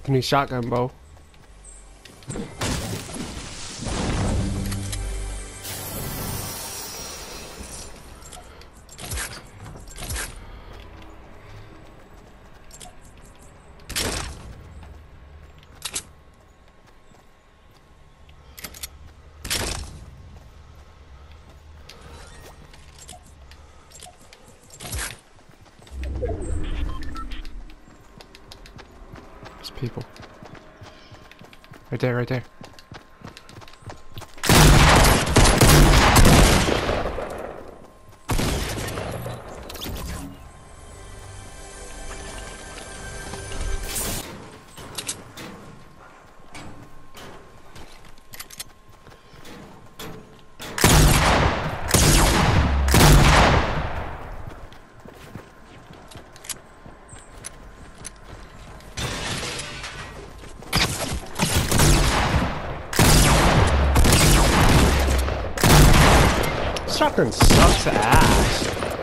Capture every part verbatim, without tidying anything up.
I need shotgun bow. There's people. Right there, right there. Shotgun sucks ass.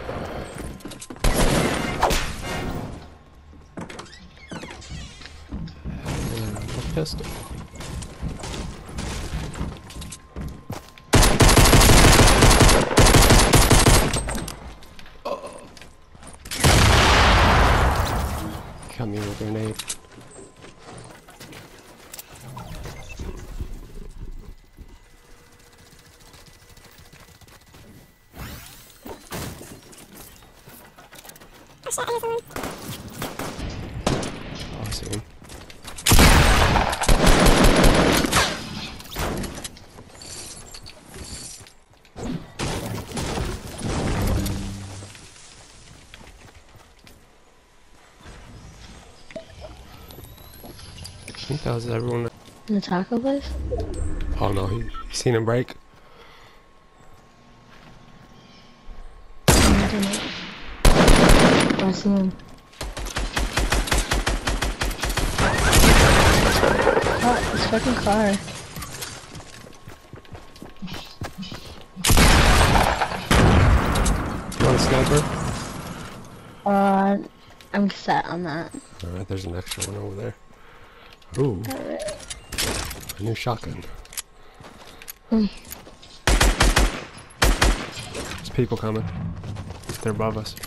And a pistol. Oh. Got me with a grenade. Oh, I see him. I think that was everyone. In the taco place? Oh no, he, he seen him break. I didn't. I see him. Oh, this fucking car. You want a sniper? Uh, I'm set on that. Alright, there's an extra one over there. Ooh, Alright. a new shotgun. Mm. There's people coming. They're above us.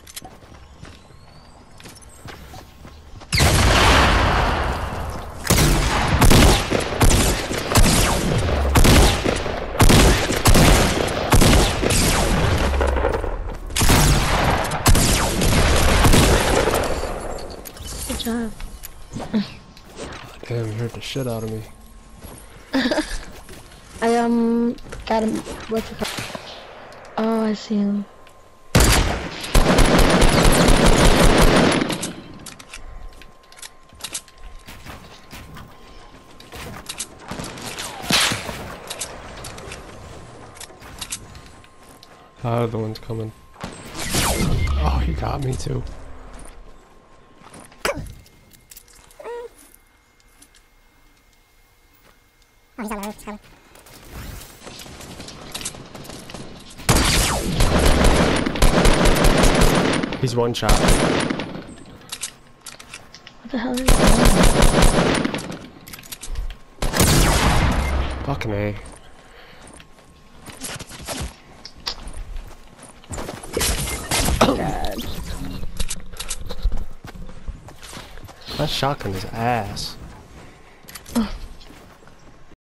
Good job. Damn, you hurt the shit out of me. I um got him. What's it called? Oh, I see him. The other one's coming. Oh, he got me too. Oh, he's on the roof, he's coming. He's one shot. What the hell is that? Fucking A. God. That shotgun is ass.